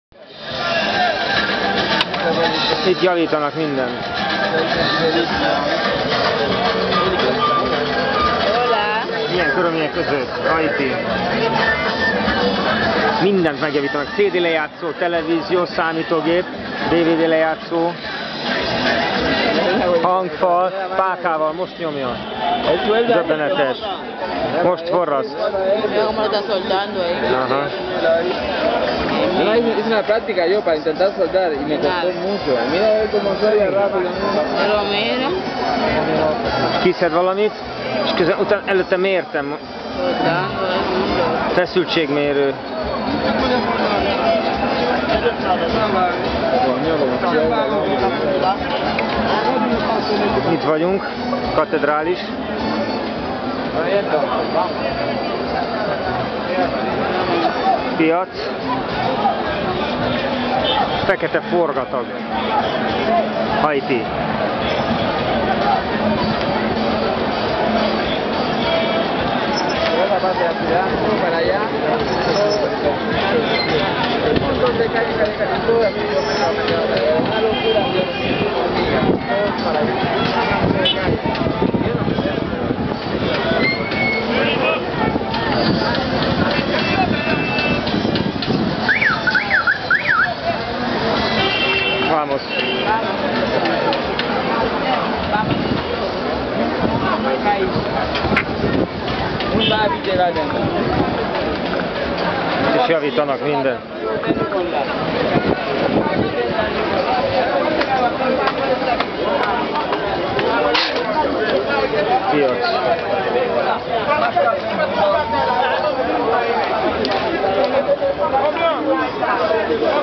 Itt javítanak mindent. Milyen körülmények között? Haiti. Mindent megjavítanak. CD lejátszó, televízió, számítógép, DVD lejátszó, hangfal, pákával most nyomja. Döbbenetes. Most forraszt. Aha. No, hice una práctica yo para intentar soldar y me costó mucho. Mira a ver cómo soy rápido. Kiszed valamit, és előtte mértem. Feszültségmérő. Itt vagyunk, katedrális. Piac. Fekete forgatag. Haiti. Para allá. Un montón de calles, todo así, una locura. Para Vamos. És javítanak mindent. Piac.